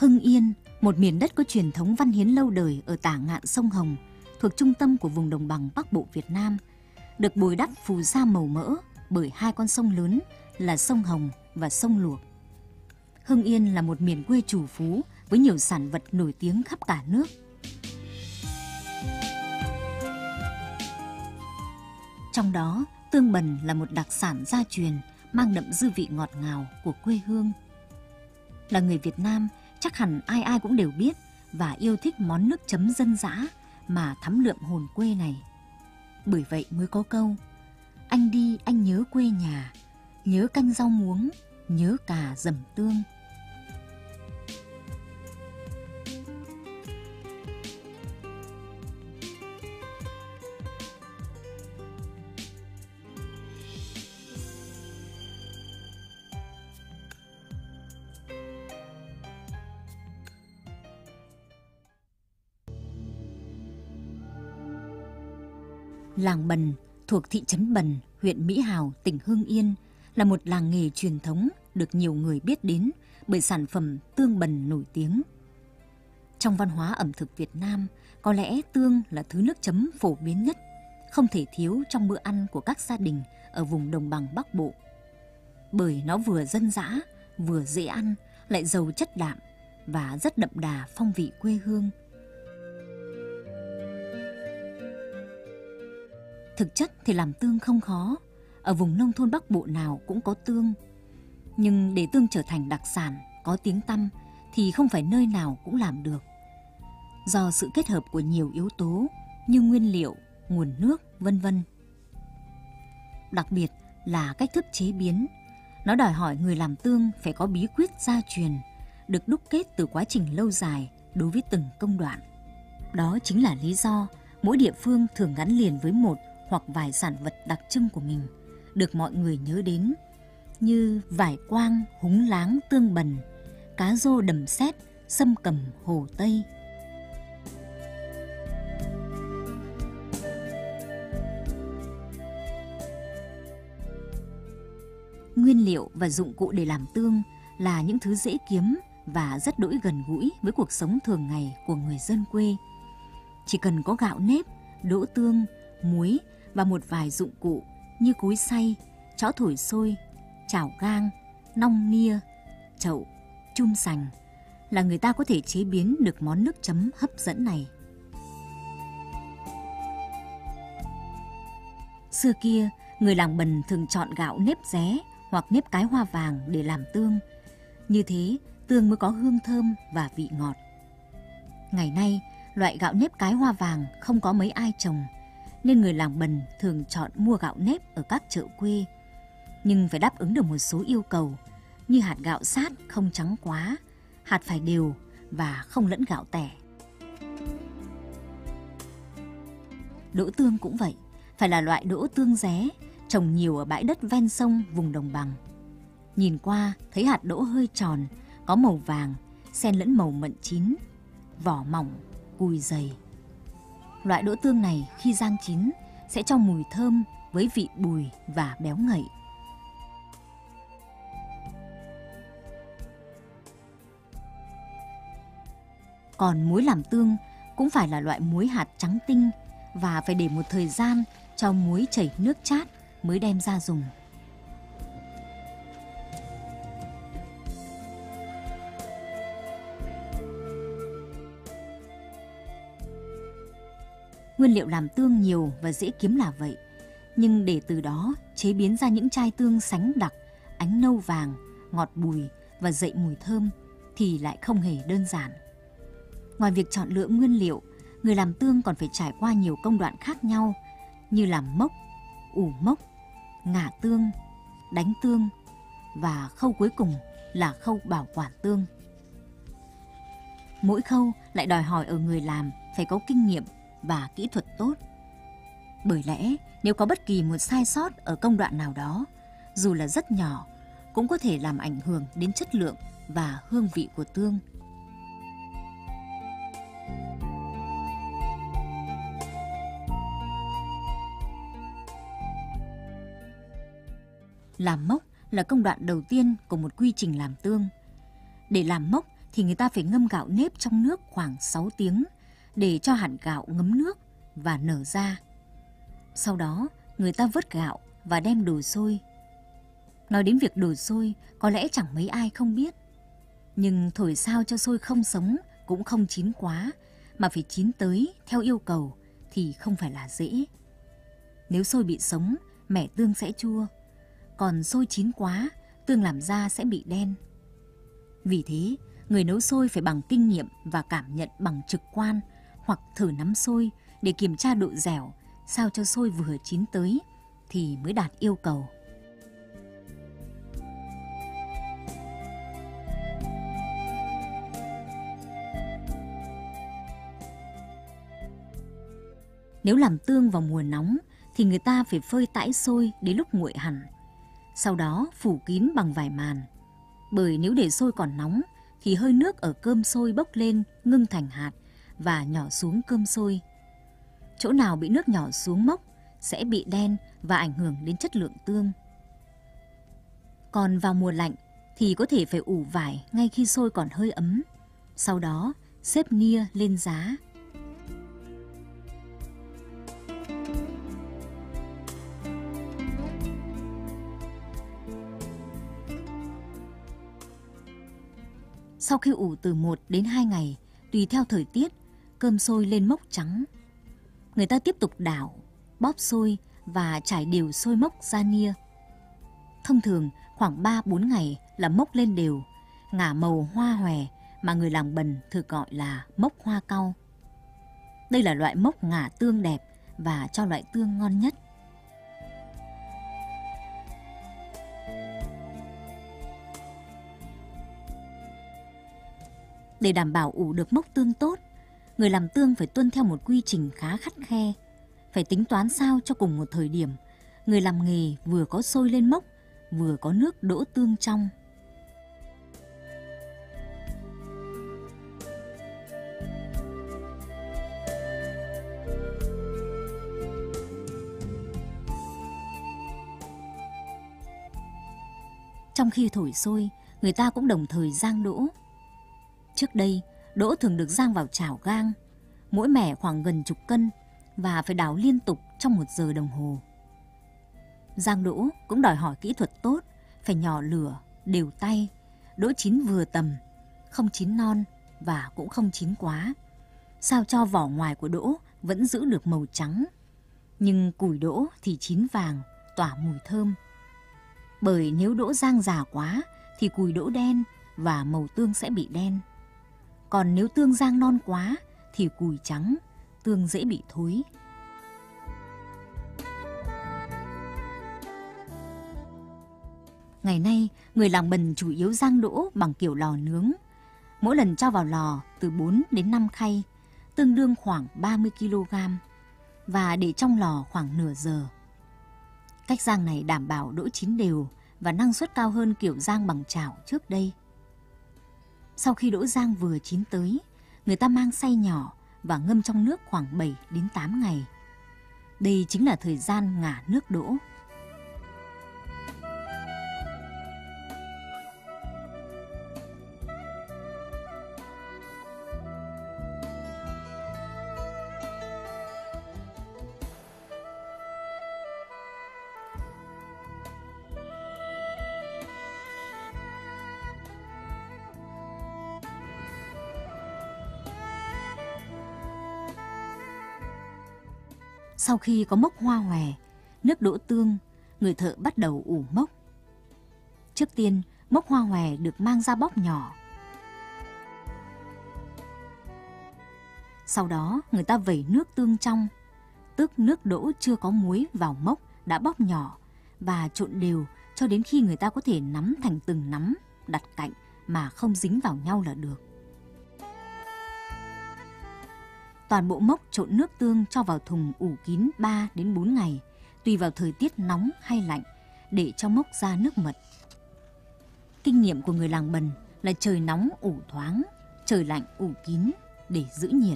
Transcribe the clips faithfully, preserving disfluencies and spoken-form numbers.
Hưng Yên, một miền đất có truyền thống văn hiến lâu đời ở tả ngạn sông Hồng, thuộc trung tâm của vùng đồng bằng Bắc Bộ Việt Nam, được bồi đắp phù sa màu mỡ bởi hai con sông lớn là sông Hồng và sông Luộc. Hưng Yên là một miền quê trù phú với nhiều sản vật nổi tiếng khắp cả nước. Trong đó, tương bần là một đặc sản gia truyền mang đậm dư vị ngọt ngào của quê hương. Là người Việt Nam, chắc hẳn ai ai cũng đều biết và yêu thích món nước chấm dân dã mà thắm đượm hồn quê này. Bởi vậy mới có câu: anh đi anh nhớ quê nhà, nhớ canh rau muống, nhớ cà dầm tương. Làng Bần thuộc thị trấn Bần, huyện Mỹ Hào, tỉnh Hưng Yên là một làng nghề truyền thống được nhiều người biết đến bởi sản phẩm tương bần nổi tiếng. Trong văn hóa ẩm thực Việt Nam, có lẽ tương là thứ nước chấm phổ biến nhất, không thể thiếu trong bữa ăn của các gia đình ở vùng đồng bằng Bắc Bộ. Bởi nó vừa dân dã, vừa dễ ăn, lại giàu chất đạm và rất đậm đà phong vị quê hương. Thực chất thì làm tương không khó, ở vùng nông thôn Bắc Bộ nào cũng có tương. Nhưng để tương trở thành đặc sản, có tiếng tăm thì không phải nơi nào cũng làm được. Do sự kết hợp của nhiều yếu tố như nguyên liệu, nguồn nước, vân vân. Đặc biệt là cách thức chế biến. Nó đòi hỏi người làm tương phải có bí quyết gia truyền, được đúc kết từ quá trình lâu dài đối với từng công đoạn. Đó chính là lý do mỗi địa phương thường gắn liền với một hoặc vài sản vật đặc trưng của mình, được mọi người nhớ đến, như vải quang, húng láng, tương bần, cá rô đầm sét, sâm cầm Hồ Tây. Nguyên liệu và dụng cụ để làm tương là những thứ dễ kiếm và rất đỗi gần gũi với cuộc sống thường ngày của người dân quê. Chỉ cần có gạo nếp, đỗ tương, muối và một vài dụng cụ như cối xay, chõ thổi sôi, chảo gang, nong nia, chậu, chum sành là người ta có thể chế biến được món nước chấm hấp dẫn này. Xưa kia, người làng Bần thường chọn gạo nếp ré hoặc nếp cái hoa vàng để làm tương. Như thế, tương mới có hương thơm và vị ngọt. Ngày nay, loại gạo nếp cái hoa vàng không có mấy ai trồng, nên người làng Bần thường chọn mua gạo nếp ở các chợ quê. Nhưng phải đáp ứng được một số yêu cầu, như hạt gạo sát không trắng quá, hạt phải đều và không lẫn gạo tẻ. Đỗ tương cũng vậy, phải là loại đỗ tương ré, trồng nhiều ở bãi đất ven sông vùng đồng bằng. Nhìn qua thấy hạt đỗ hơi tròn, có màu vàng, xen lẫn màu mận chín, vỏ mỏng, cùi dày. Loại đỗ tương này khi rang chín sẽ cho mùi thơm với vị bùi và béo ngậy. Còn muối làm tương cũng phải là loại muối hạt trắng tinh và phải để một thời gian cho muối chảy nước chát mới đem ra dùng. Nguyên liệu làm tương nhiều và dễ kiếm là vậy, nhưng để từ đó chế biến ra những chai tương sánh đặc, ánh nâu vàng, ngọt bùi và dậy mùi thơm thì lại không hề đơn giản. Ngoài việc chọn lựa nguyên liệu, người làm tương còn phải trải qua nhiều công đoạn khác nhau như làm mốc, ủ mốc, ngả tương, đánh tương và khâu cuối cùng là khâu bảo quản tương. Mỗi khâu lại đòi hỏi ở người làm phải có kinh nghiệm và kỹ thuật tốt. Bởi lẽ nếu có bất kỳ một sai sót ở công đoạn nào đó, dù là rất nhỏ, cũng có thể làm ảnh hưởng đến chất lượng và hương vị của tương. Làm mốc là công đoạn đầu tiên của một quy trình làm tương. Để làm mốc thì người ta phải ngâm gạo nếp trong nước khoảng sáu tiếng để cho hạt gạo ngấm nước và nở ra. Sau đó, người ta vớt gạo và đem đổ sôi. Nói đến việc đổ sôi, có lẽ chẳng mấy ai không biết. Nhưng thổi sao cho sôi không sống cũng không chín quá, mà phải chín tới theo yêu cầu thì không phải là dễ. Nếu sôi bị sống, mẻ tương sẽ chua. Còn sôi chín quá, tương làm ra sẽ bị đen. Vì thế, người nấu xôi phải bằng kinh nghiệm và cảm nhận bằng trực quan hoặc thử nắm xôi để kiểm tra độ dẻo, sao cho xôi vừa chín tới thì mới đạt yêu cầu. Nếu làm tương vào mùa nóng thì người ta phải phơi tãi xôi đến lúc nguội hẳn. Sau đó phủ kín bằng vải màn. Bởi nếu để xôi còn nóng thì hơi nước ở cơm xôi bốc lên ngưng thành hạt và nhỏ xuống cơm xôi. Chỗ nào bị nước nhỏ xuống mốc sẽ bị đen và ảnh hưởng đến chất lượng tương. Còn vào mùa lạnh thì có thể phải ủ vải ngay khi xôi còn hơi ấm. Sau đó xếp nia lên giá. Sau khi ủ từ một đến hai ngày, tùy theo thời tiết, cơm xôi lên mốc trắng. Người ta tiếp tục đảo, bóp xôi và trải đều xôi mốc ra nia. Thông thường khoảng ba bốn ngày là mốc lên đều, ngả màu hoa hòe mà người làng Bần thường gọi là mốc hoa cau. Đây là loại mốc ngả tương đẹp và cho loại tương ngon nhất. Để đảm bảo ủ được mốc tương tốt, người làm tương phải tuân theo một quy trình khá khắt khe. Phải tính toán sao cho cùng một thời điểm, người làm nghề vừa có sôi lên mốc, vừa có nước đỗ tương trong. Trong khi thổi sôi, người ta cũng đồng thời rang đỗ. Trước đây, đỗ thường được rang vào chảo gang, mỗi mẻ khoảng gần chục cân và phải đảo liên tục trong một giờ đồng hồ. Rang đỗ cũng đòi hỏi kỹ thuật tốt, phải nhỏ lửa, đều tay, đỗ chín vừa tầm, không chín non và cũng không chín quá, sao cho vỏ ngoài của đỗ vẫn giữ được màu trắng, nhưng cùi đỗ thì chín vàng, tỏa mùi thơm. Bởi nếu đỗ rang già quá thì cùi đỗ đen và màu tương sẽ bị đen. Còn nếu tương rang non quá thì cùi trắng, tương dễ bị thối. Ngày nay, người làng Bần chủ yếu rang đỗ bằng kiểu lò nướng. Mỗi lần cho vào lò từ bốn đến năm khay, tương đương khoảng ba mươi ki lô gam, và để trong lò khoảng nửa giờ. Cách rang này đảm bảo đỗ chín đều và năng suất cao hơn kiểu rang bằng chảo trước đây. Sau khi đỗ rang vừa chín tới, người ta mang xay nhỏ và ngâm trong nước khoảng bảy đến tám ngày. Đây chính là thời gian ngả nước đỗ. Sau khi có mốc hoa hòe, nước đỗ tương, người thợ bắt đầu ủ mốc. Trước tiên, mốc hoa hòe được mang ra bóp nhỏ. Sau đó, người ta vẩy nước tương trong, tức nước đỗ chưa có muối vào mốc đã bóp nhỏ và trộn đều cho đến khi người ta có thể nắm thành từng nắm, đặt cạnh mà không dính vào nhau là được. Toàn bộ mốc trộn nước tương cho vào thùng ủ kín ba đến bốn ngày, tùy vào thời tiết nóng hay lạnh, để cho mốc ra nước mật. Kinh nghiệm của người làng Bần là trời nóng ủ thoáng, trời lạnh ủ kín để giữ nhiệt.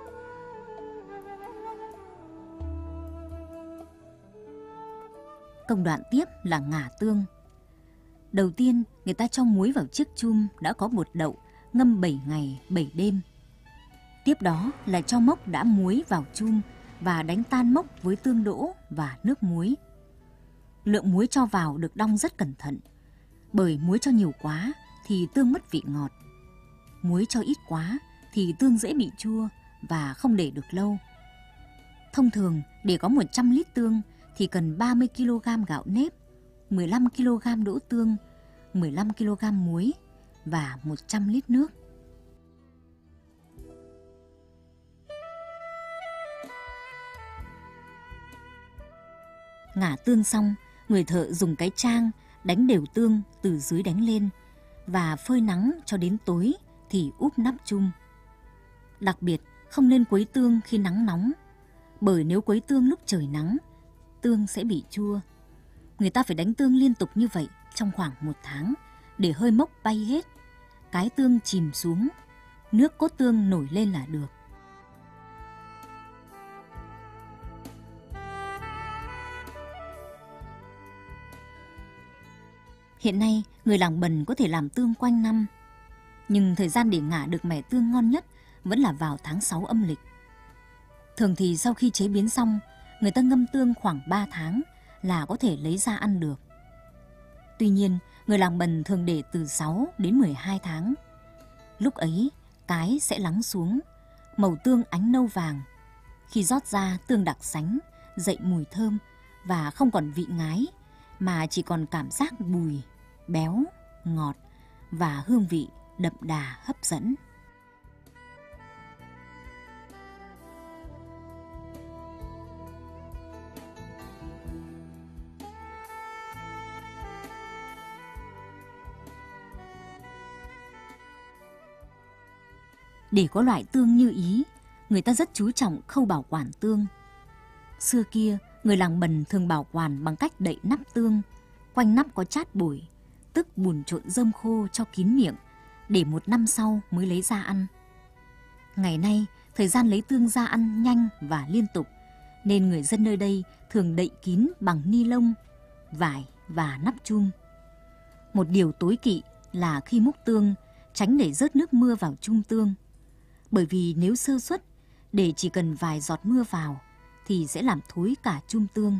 Công công đoạn tiếp là ngả tương. Đầu tiên, người ta cho muối vào chiếc chum đã có bột đậu, ngâm bảy ngày, bảy đêm. Tiếp đó là cho mốc đã muối vào chum và đánh tan mốc với tương đỗ và nước muối. Lượng muối cho vào được đong rất cẩn thận, bởi muối cho nhiều quá thì tương mất vị ngọt. Muối cho ít quá thì tương dễ bị chua và không để được lâu. Thông thường, để có một trăm lít tương thì cần ba mươi ki lô gam gạo nếp, mười lăm ki lô gam đỗ tương, mười lăm ki lô gam muối và một trăm lít nước. Ngả tương xong, người thợ dùng cái trang đánh đều tương từ dưới đánh lên và phơi nắng cho đến tối thì úp nắp chum. Đặc biệt không nên quấy tương khi nắng nóng, bởi nếu quấy tương lúc trời nắng, tương sẽ bị chua. Người ta phải đánh tương liên tục như vậy trong khoảng một tháng để hơi mốc bay hết, cái tương chìm xuống, nước cốt tương nổi lên là được. Hiện nay, người làng Bần có thể làm tương quanh năm, nhưng thời gian để ngả được mẻ tương ngon nhất vẫn là vào tháng sáu âm lịch. Thường thì sau khi chế biến xong, người ta ngâm tương khoảng ba tháng là có thể lấy ra ăn được. Tuy nhiên, người làng Bần thường để từ sáu đến mười hai tháng. Lúc ấy, cái sẽ lắng xuống, màu tương ánh nâu vàng. Khi rót ra, tương đặc sánh, dậy mùi thơm và không còn vị ngái, mà chỉ còn cảm giác bùi, béo, ngọt và hương vị đậm đà hấp dẫn. Để có loại tương như ý, người ta rất chú trọng khâu bảo quản tương. Xưa kia, người làng Bần thường bảo quản bằng cách đậy nắp tương, quanh nắp có chát bổi, tức bùn trộn rơm khô cho kín miệng, để một năm sau mới lấy ra ăn. Ngày nay, thời gian lấy tương ra ăn nhanh và liên tục, nên người dân nơi đây thường đậy kín bằng ni lông, vải và nắp chum. Một điều tối kỵ là khi múc tương, tránh để rớt nước mưa vào chum tương. Bởi vì nếu sơ suất, để chỉ cần vài giọt mưa vào, thì sẽ làm thối cả chum tương.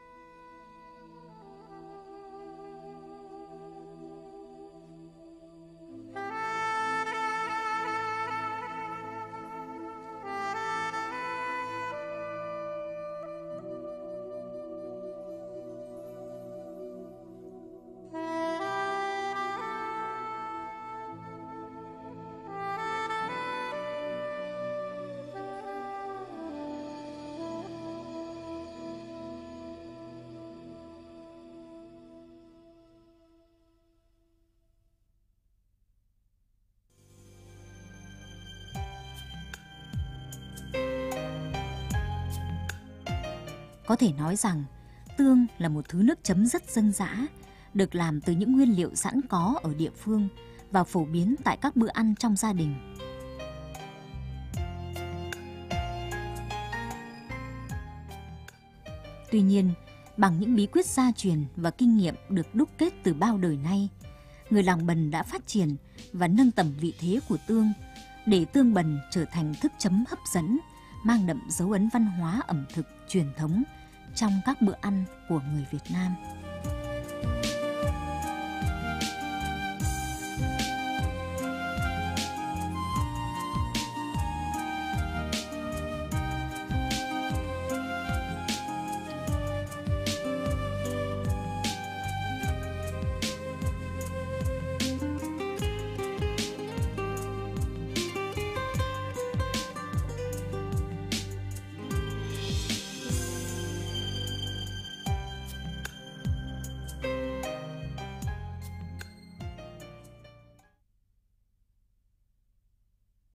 Có thể nói rằng tương là một thứ nước chấm rất dân dã, được làm từ những nguyên liệu sẵn có ở địa phương và phổ biến tại các bữa ăn trong gia đình. Tuy nhiên, bằng những bí quyết gia truyền và kinh nghiệm được đúc kết từ bao đời nay, người làng Bần đã phát triển và nâng tầm vị thế của tương, để tương Bần trở thành thức chấm hấp dẫn, mang đậm dấu ấn văn hóa ẩm thực truyền thống trong các bữa ăn của người Việt Nam.